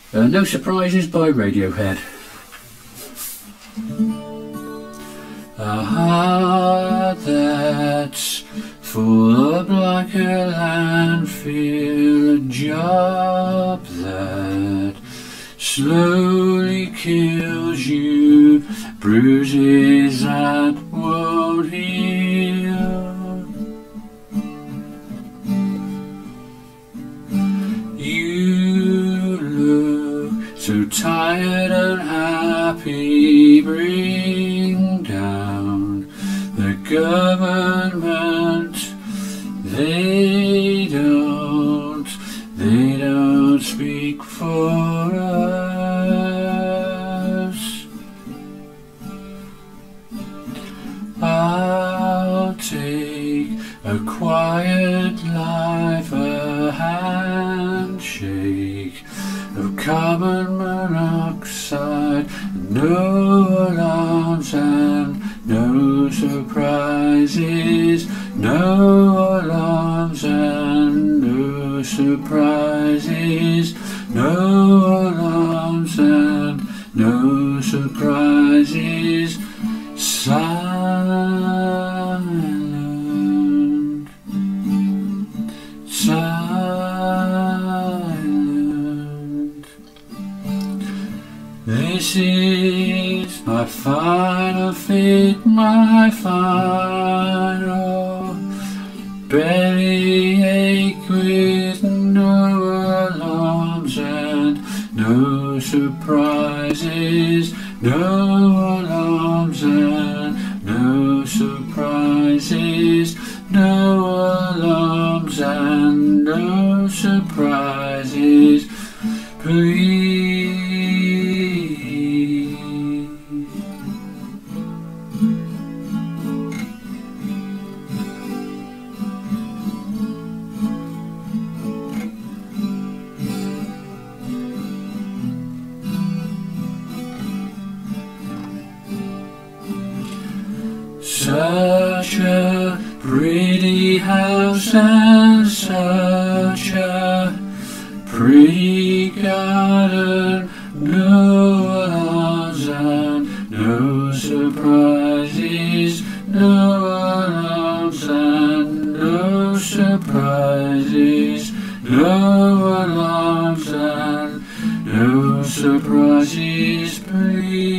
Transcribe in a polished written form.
No Surprises by Radiohead. A heart that's full of like a landfill, a job that slowly kills you, bruises that won't heal. You look so tired and happy, bring down the government. They don't speak for us. I'll take a quiet life, a handshake of carbon monoxide, no alarms and no surprises, no alarms and no surprises, no alarms and no surprises. Silent, silent. This is my final fate, my final bellyache with no alarms and no surprises, no alarms and no surprises, no alarms and no surprises, please. Such a pretty house and such a pretty garden, no alarms and no surprises, no alarms and no surprises, no alarms and no surprises, please.